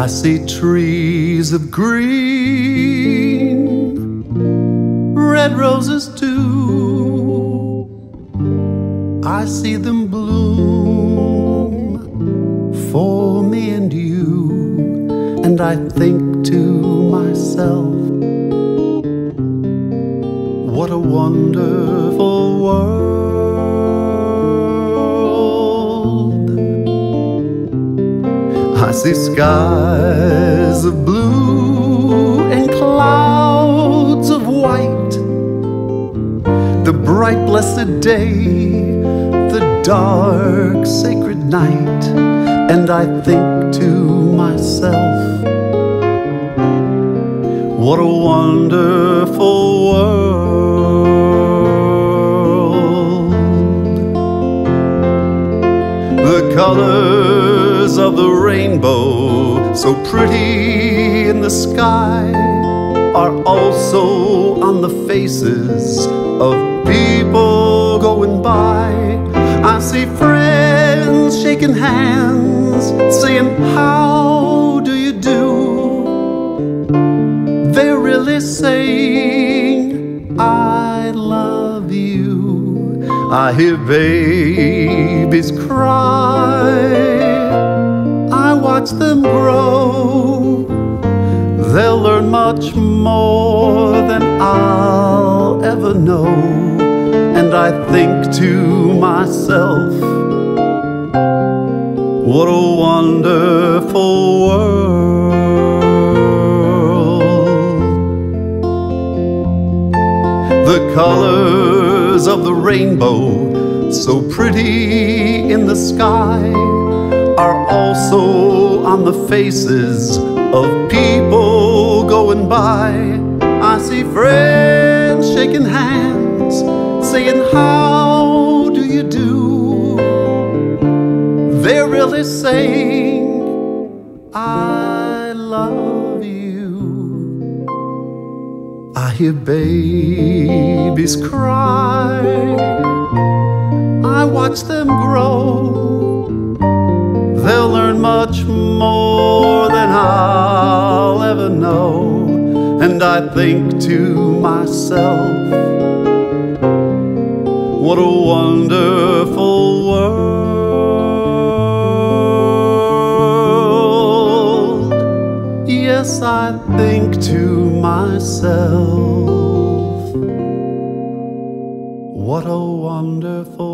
I see trees of green, red roses too. I see them bloom for me and you, and I think to myself, what a wonderful world. I see skies of blue and clouds of white, the bright blessed day, the dark sacred night, and I think to myself, what a wonderful world. The colors of the rainbow, so pretty in the sky, are also on the faces of people going by. I see friends shaking hands, saying, how do you do? They're really saying, I love you. I hear babies cry, I watch them grow. They'll learn much more than I'll ever know. And I think to myself, what a wonderful world. The colors of the rainbow, so pretty in the sky, are also on the faces of people going by. I see friends shaking hands, saying, how do you do? They're really saying, I love you. I hear babies cry, I watch them grow. They'll learn much more than I'll ever know. And I think to myself, what a wonderful world. Yes, I think to myself, what a wonderful